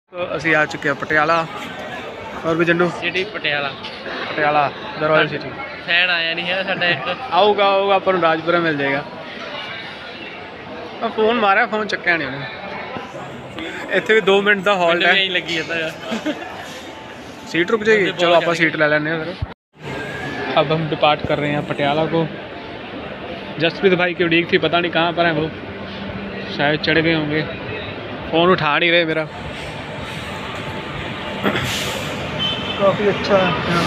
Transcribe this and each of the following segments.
तो असी आ चुके हैं पटियाला। और भी Jandu city Patiala Patiala the royal city fan आया नहीं है साडा एक आऊगा आऊगा अपन राजपुरा मिल जाएगा। मैं फोन मारा फोन चक्या नहीं उन्हें। इतने भी 2 मिनट का हॉल्ट है लगी है सीट रुक जाएगी। चलो आप सीट ले लेने फिर। अब हम डिपार्ट कर रहे हैं पटियाला को। जसप्रीत भाई की उड़ीक थी, पता नहीं कहाँ पर है वो, शायद चढ़ गए होंगे। फ़ोन उठा नहीं रहे मेरा। काफ़ी अच्छा है।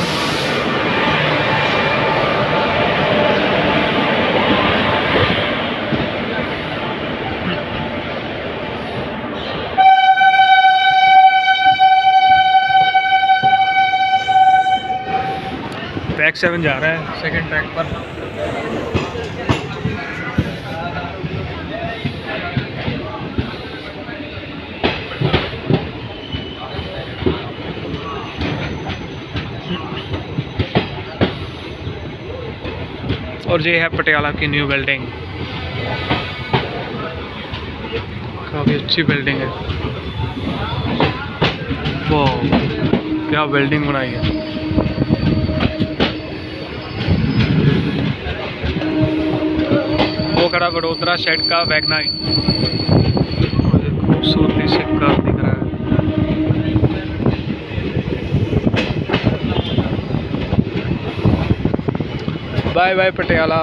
ट्रैक 7 जा रहा है सेकंड ट्रैक पर। और ये है पटियाला की न्यू बिल्डिंग। काफ़ी अच्छी बिल्डिंग है। वो क्या बिल्डिंग बनाई है। वो खड़ा वडोदरा शेड का वैगनार, खूबसूरती से कार दिख रहा है। Bye bye Patiala.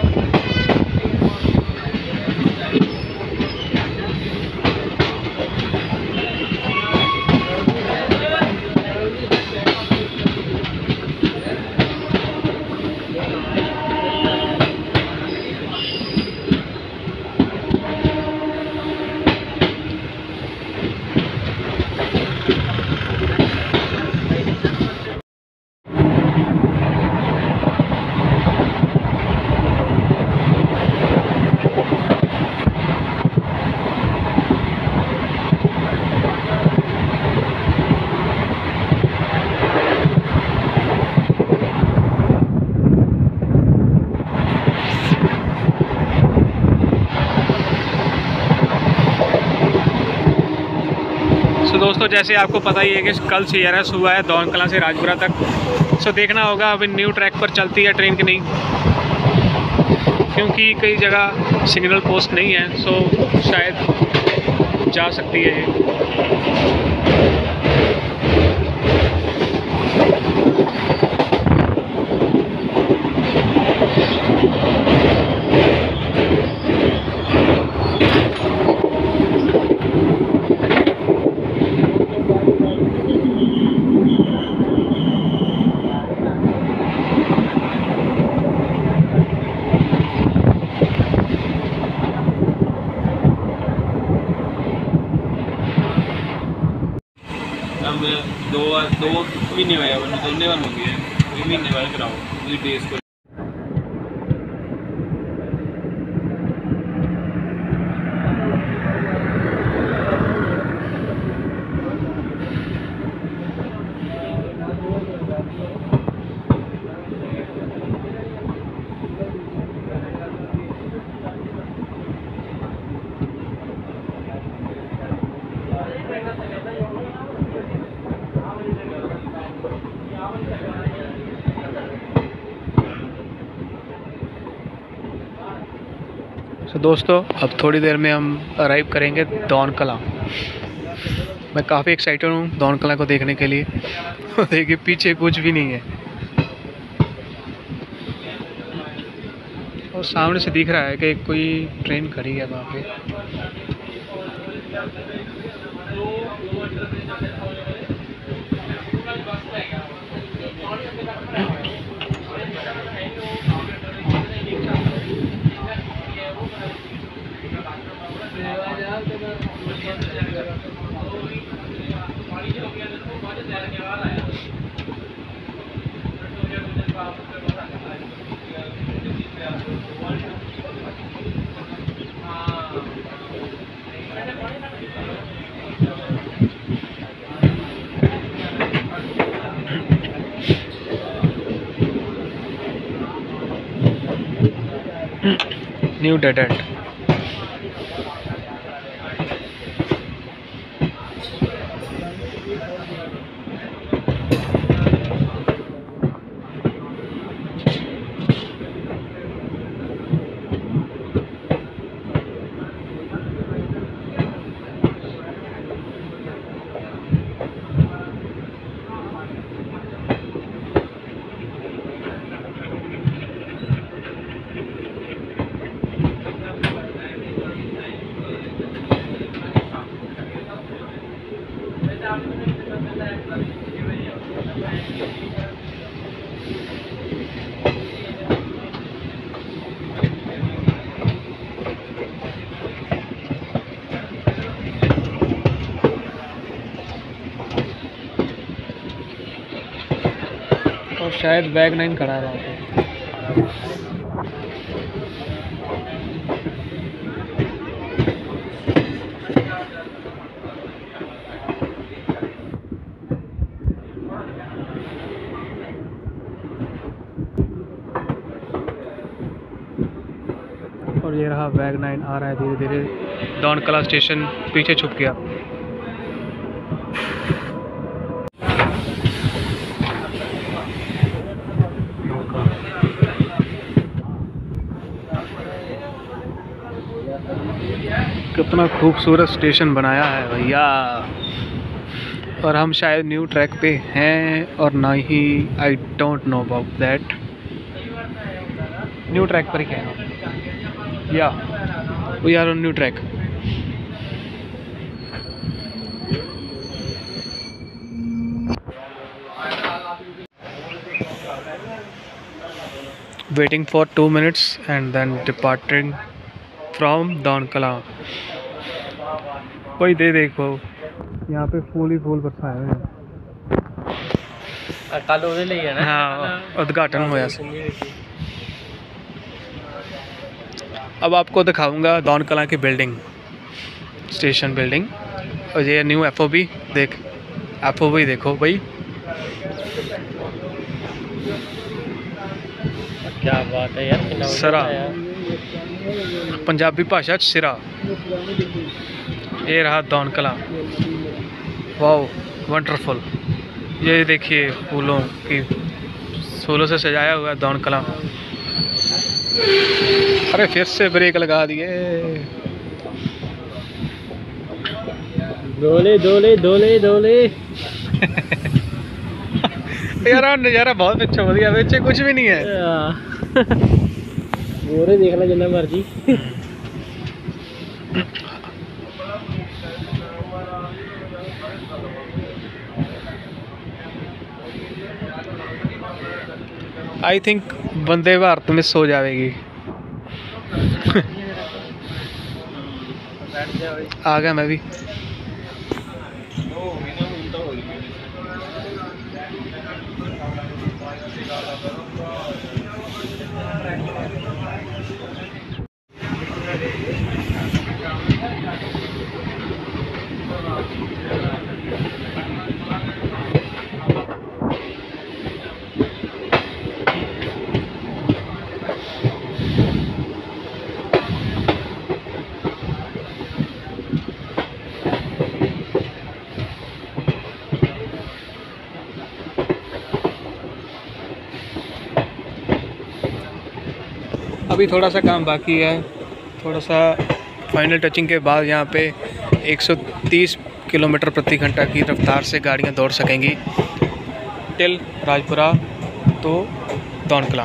दोस्तों जैसे आपको पता ही है कि कल CRS हुआ है दौन कलां से राजपुरा तक। सो देखना होगा अभी न्यू ट्रैक पर चलती है ट्रेन की नहीं, क्योंकि कई जगह सिग्नल पोस्ट नहीं है। सो शायद जा सकती है ये। दो महीने होया मैंने दोने बार हो गया है। महीने बाद कराओ डेज को। तो दोस्तों अब थोड़ी देर में हम अराइव करेंगे दौन कलां। मैं काफ़ी एक्साइटेड हूँ दौन कलां को देखने के लिए। देखिए पीछे कुछ भी नहीं है और सामने से दिख रहा है कि कोई ट्रेन खड़ी है वहाँ पे। New dead end. और शायद बैग 9 खड़ा है वहाँ पे। और ये रहा बैग 9 आ रहा है धीरे धीरे। दौनकला स्टेशन पीछे छुप गया। कितना खूबसूरत स्टेशन बनाया है भैया। और हम शायद न्यू ट्रैक पे हैं और ना ही I don't know about that. New track पर ही हैं या we are on new track. Waiting for 2 minutes and then departing from Daunkala. कोई दे देखो यहाँ पे फूल ही फूल बरसाए हुए हैं। कल ਉਹਦੇ ਲਈ ਹੈ ना। हाँ उद्घाटन हुआ। अब आपको दिखाऊंगा दौनकला की बिल्डिंग, स्टेशन बिल्डिंग। और ये न्यू FOB देख, FOB देखो भाई, क्या बात है यार। सिरा पंजाबी भाषा च सिरा। ये रहा दौनकला। Wow wonderful. ये देखिए फूलों से सजाया हुआ है दौनकला। अरे फिर से ब्रेक लगा दिए। डोले डोले डोले डोले। यार नज़ारा बहुत अच्छा बढ़िया, पीछे कुछ भी नहीं है। मोरे देख ला जितना मर्जी। I think Vande Bharat miss हो जाएगी। आ गया मैं भी। अभी थोड़ा सा काम बाकी है, थोड़ा सा फाइनल टचिंग के बाद यहाँ पे 130 किलोमीटर प्रति घंटा की रफ्तार से गाड़ियाँ दौड़ सकेंगी टिल राजपुरा तो दौनकला।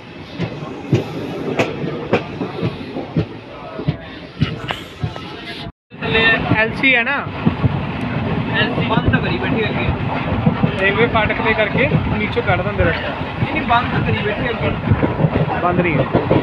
LC है ना, LC बंद करी बैठी है। रेलवे फाटक पे करके नीचे काट देंगे रास्ता। नहीं बंद करी बैठी है। बंद नहीं है।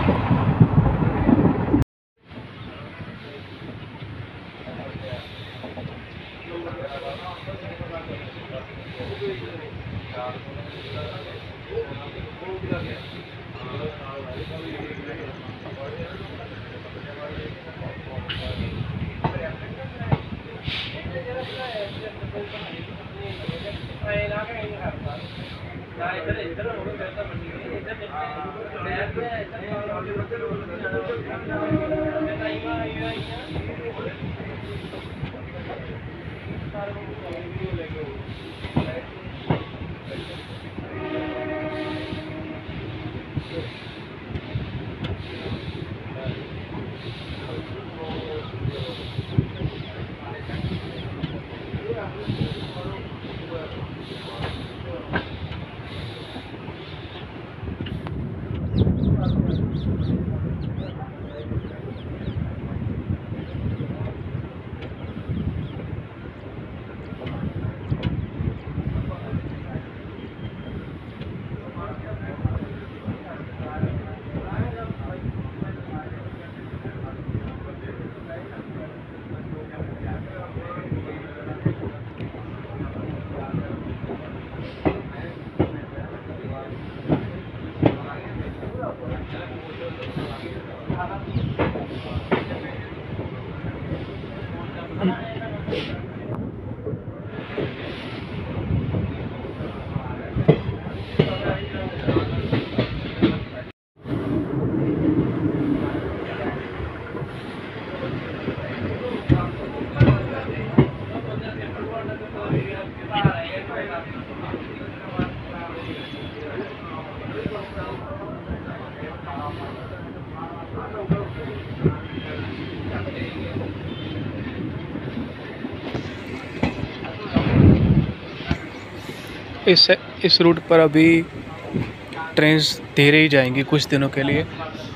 इस रूट पर अभी ट्रेन्स धीरे ही जाएंगी कुछ दिनों के लिए।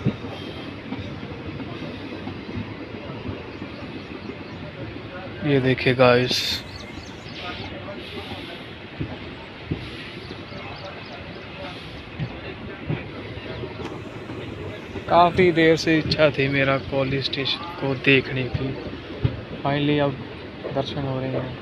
ये देखिए गाइस, काफ़ी देर से इच्छा थी मेरा कॉलेज स्टेशन को देखने की, फाइनली अब दर्शन हो रहे हैं।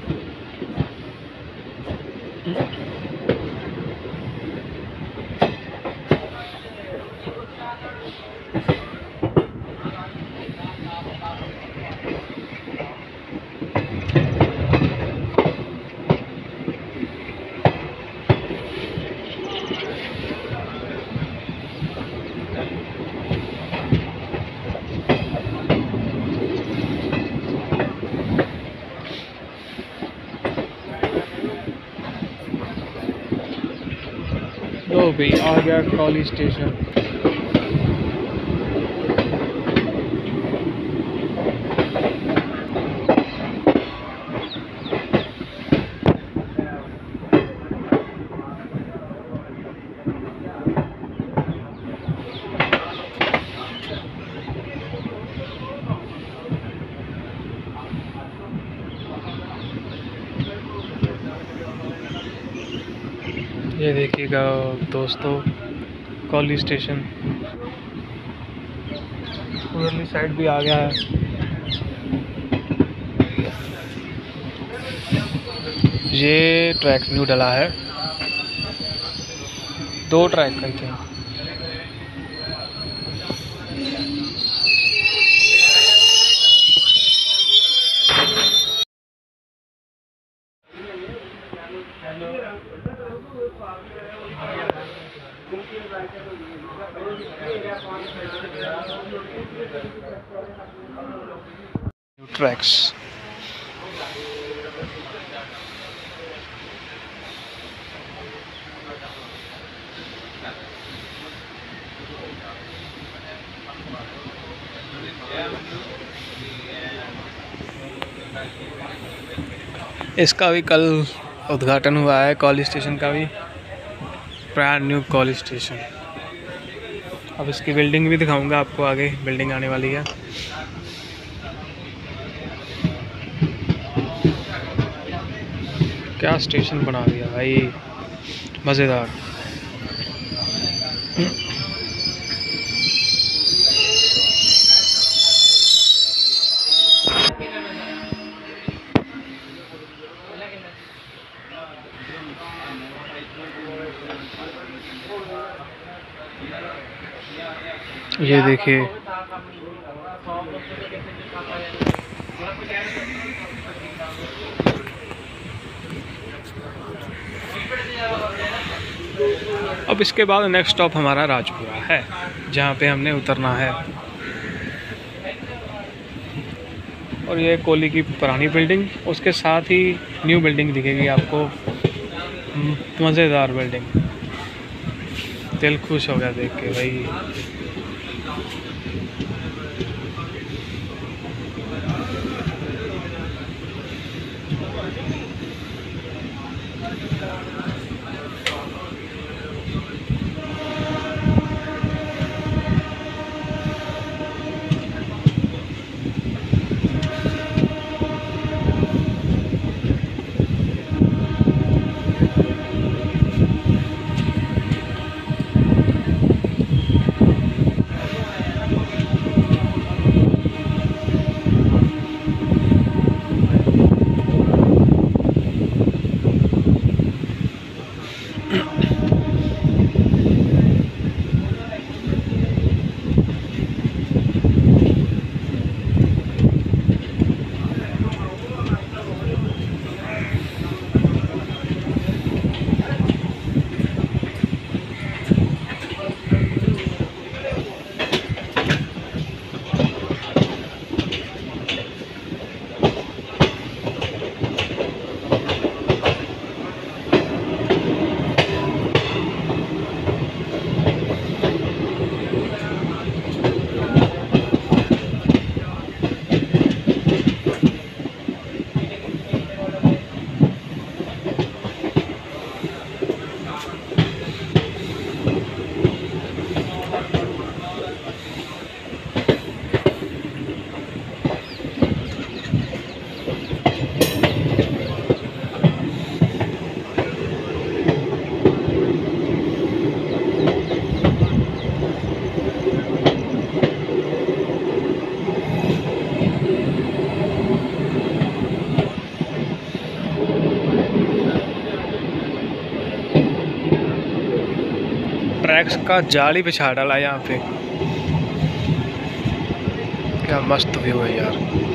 लो भाई आ गया कॉलेज स्टेशन। ये देखिएगा दोस्तों कॉलेज स्टेशन, उधरली साइड भी आ गया है। ये ट्रैक न्यू डला है, 2 ट्रैक का थे। ट्रैक्स इसका भी कल उद्घाटन हुआ है, कॉलेज स्टेशन का भी, ब्रांड न्यू कॉलेज स्टेशन। अब इसकी बिल्डिंग भी दिखाऊंगा आपको, आगे बिल्डिंग आने वाली है। क्या स्टेशन बना दिया भाई, मज़ेदार। ये देखिए अब इसके बाद नेक्स्ट स्टॉप हमारा राजपुरा है, जहाँ पे हमने उतरना है। और ये कोली की पुरानी बिल्डिंग, उसके साथ ही न्यू बिल्डिंग दिखेगी आपको, मज़ेदार बिल्डिंग। दिल खुश हो गया देख के भाई। ट्रैक्स का जाल ही बिछा डाला है यहाँ पे। क्या मस्त व्यू है यार।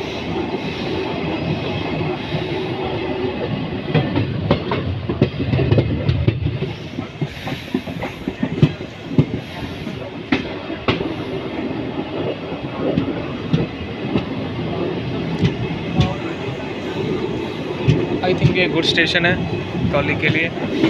आई थिंक ये गुड स्टेशन है कॉली के लिए।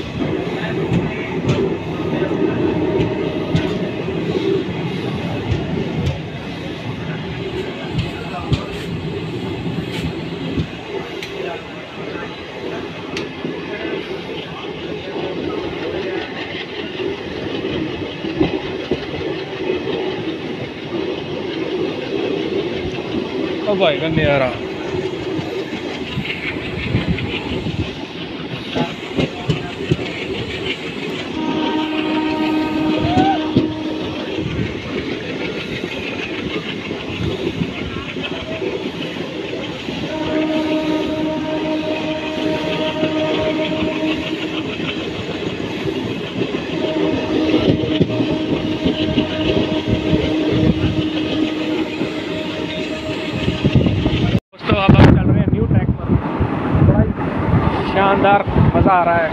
ओ भाई का नज़ारा। शानदार मज़ा आ रहा है।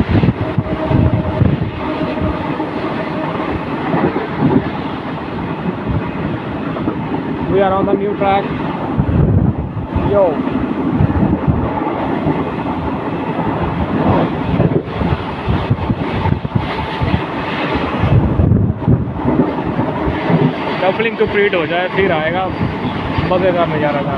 We are on the new track. Yo. Coupling complete हो जाए फिर आएगा मज़ेदार नज़ारा था।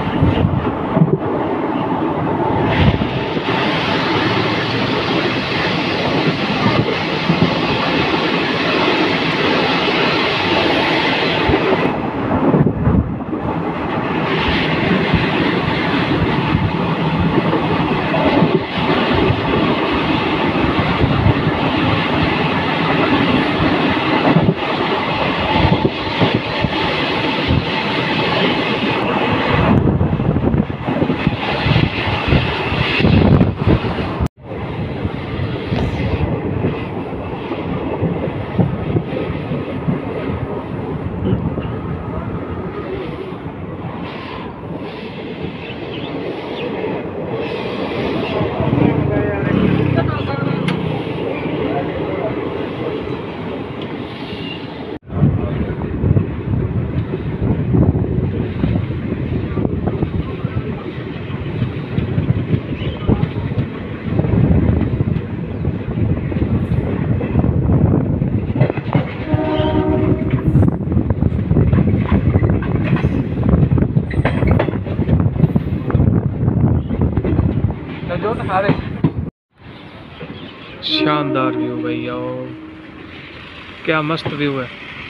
शानदार व्यू भैया, क्या मस्त व्यू है।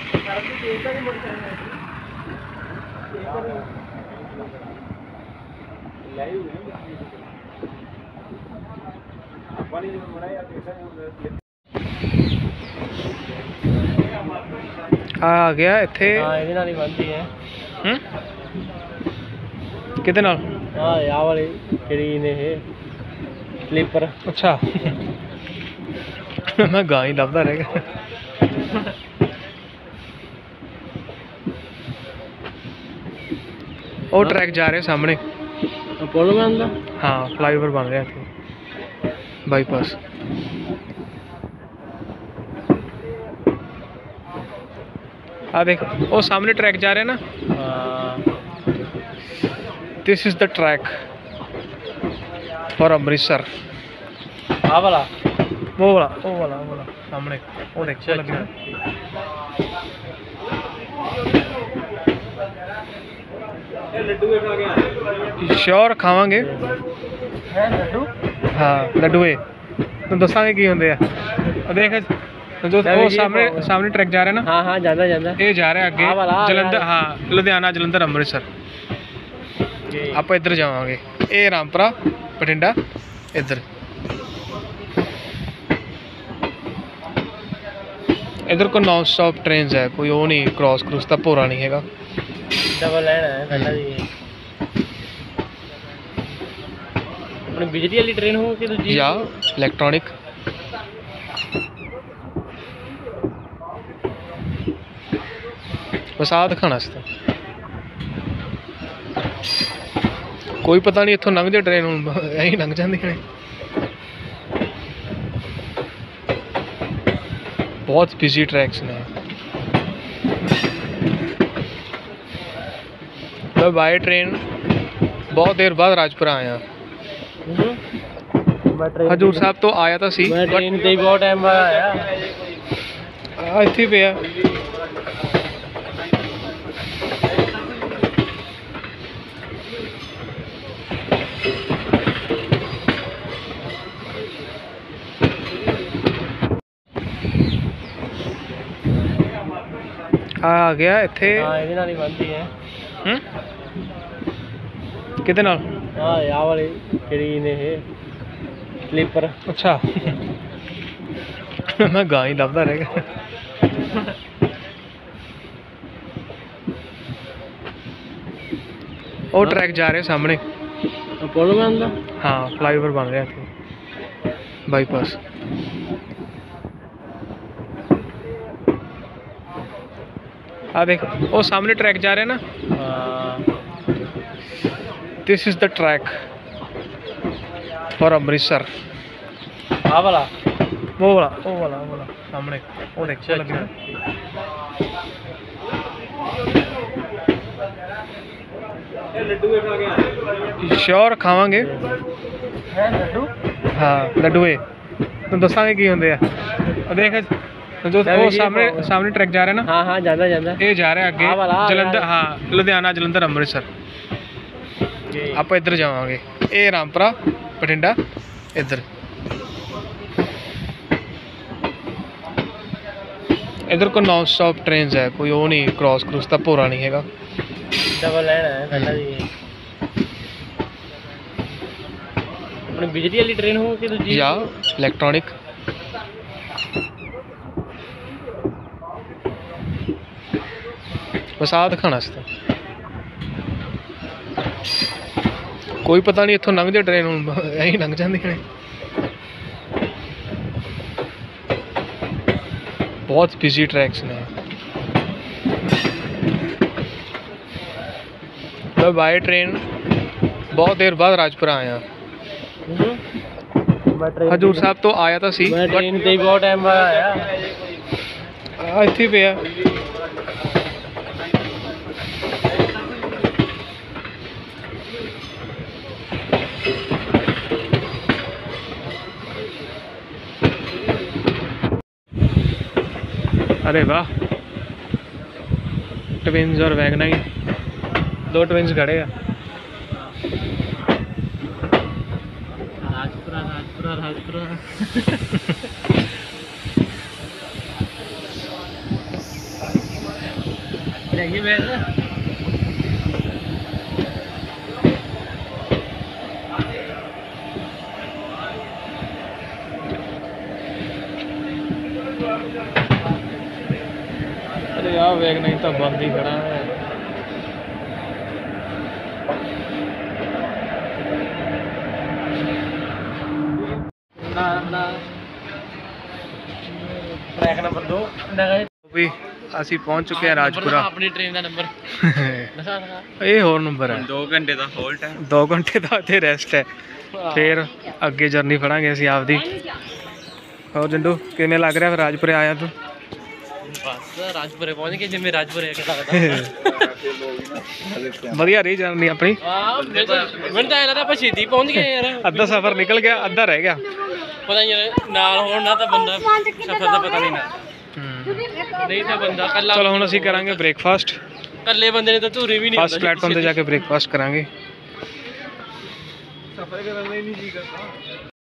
आ गया इत्थे। हाँ ਇਹਦੇ ਨਾਲ ਹੀ ਬਣਦੀ ਹੈ। ਕਿਹਦੇ ਨਾਲ? ਹਾਂ ਇਹ ਵਾਲੀ ਜਿਹੜੀ ਨੇ ਇਹ स्लीपर। अच्छा मैं गां ही लभदा रहेगा। और ट्रैक जा रहे सामने पुल बनदा। हाँ फ्लाईओवर बन रहा है बाईपास। आ देख वो सामने ट्रैक जा रहे हैं ना। This is the track for Amritsar. आ वाला वो वाला सामने वो देख। श्योर खावांगे लड्डू। हाँ लड्डू तो दसांगे की होंगे देख जो वो सामने ट्रैक जा रहा है ना। हाँ हाँ जाना ये जा रहा है अगे जलंधर। हाँ लुधियाना जलंधर अमृतसर। आप इधर जावांगे ये रामपुरा बठिंडा इधर। इधर को नॉन स्टॉप ट्रेन है, कोई वो नहीं क्रॉस क्रूस का भोरा नहीं है। डबल लाइन है पहला जी। अपनी बिजली वाली ट्रेन हो कि दूसरी या इलेक्ट्रॉनिक। बस आ दिखाना सी कोई पता नहीं इत्थों लंघ जाए ट्रेन ऐ लंघ जाती ने बहुत बिजी ट्रैक्स ने मैं बाय ट्रेन बहुत देर बाद राजपुरा आया हजूर साहब तो आया तो सी मैं ट्रेन ते बहुत टाइम बाद आया इत्थे पे आ गया इत्थे हाँ ਇਹਦੇ ਨਾਲ ਹੀ ਬੰਦੀ ਹੈ किदे नाल हाँ यार वाली ਜਿਹੜੀ ਨੇ ਇਹ स्लीपर अच्छा मैं गां ही लभदा रह गया वो ट्रैक जा रहे सामने पुल बनदा हाँ फ्लाईओवर बन रहा थे बाईपास आ देख वो सामने ट्रैक जा रहे ना this is the track for Amritsar आ वाला वो वाला सामने वो देख वो लगे श्योर खावांगे लड्डू हाँ लड्डू तुम दसांगे की होंगे देख जो वो सामने ट्रैक जा रहा है ना हाँ हाँ जाना जाना ये जा रहा है आगे जलंधर हाँ लुधियाना जलंधर अमृतसर आप इधर जावांगे ये रामपुरा बठिंडा इधर इधर को नॉन स्टॉप ट्रेन है कोई वो नहीं क्रॉस क्रूस का भोरा नहीं है डबल लाइन है पहला दी अपनी बिजली वाली ट्रेन हो कि दूसरी या इलेक्ट्रॉनिक बस आ दिखाना सी कोई पता नहीं इत्थों लंघ जाए ट्रेन ऐ लंघ जाती ने बहुत बिजी ट्रैक्स ने मैं बाय ट्रेन बहुत देर बाद राजपुरा आया हजूर साहब तो आया तो सी मैं ट्रेन ते बहुत टाइम बाद आया इत्थे पे अरे वाह ट्विंस और वैगना ही दो ट्विंस खड़े हैं राजपुरा राजपुरा राजपुरा रहेगी मैं अरे यार वेग नहीं तो बंद ही खड़ा है ट्रैक नंबर 2 भी ਅਸੀਂ ਪਹੁੰਚ ਚੁੱਕੇ ਹਾਂ ਰਾਜਪੁਰਾ अपनी ट्रेन का नंबर ਇਹ ਹੋਰ ਨੰਬਰ ਹੈ 2 घंटे का होल्ट है 2 घंटे ਦਾ ਇੱਥੇ ਰੈਸਟ ਹੈ ਫਿਰ ਅੱਗੇ ਜਰਨੀ ਫੜਾਂਗੇ ਅਸੀਂ ਆਪਦੀ ਹੋਰ ਜੰਡੂ ਕਿਵੇਂ ਲੱਗ ਰਿਹਾ ਫਿਰ ਰਾਜਪੁਰੇ ਆਇਆ ਤੂੰ बस राजपुरे पहुंच गए जिम्मे राजपुरे ਵਧੀਆ ਰਹੀ ਜਰਨੀ ਆਪਣੀ मैं तो लगता ਆਪਾਂ ਛੇਤੀ ਪਹੁੰਚ ਗਏ यार ਅੱਧਾ ਸਫ਼ਰ ਨਿਕਲ ਗਿਆ ਅੱਧਾ ਰਹਿ ਗਿਆ ਪਤਾ ਯਾਰ ਨਾਲ ਹੋਣ ਨਾ ਤਾਂ ਬੰਦਾ ਸਫ਼ਰ ਦਾ ਪਤਾ ਨਹੀਂ ਨਾ ਨਹੀਂ ਤਾਂ ਬੰਦਾ ਕੱਲਾ ਚਲੋ ਹੁਣ ਅਸੀਂ ਕਰਾਂਗੇ ਬ੍ਰੇਕਫਾਸਟ ਕੱਲੇ ਬੰਦੇ ਨੇ ਤਾਂ ਧੂਰੀ ਵੀ ਨਹੀਂ ਫਸਟ ਪਲੇਟਫਾਰਮ ਤੇ ਜਾ ਕੇ ਬ੍ਰੇਕਫਾਸਟ ਕਰਾਂਗੇ ਸਫ਼ਰ ਕਰਨ ਲਈ ਨਹੀਂ ਜੀ ਕਰਦਾ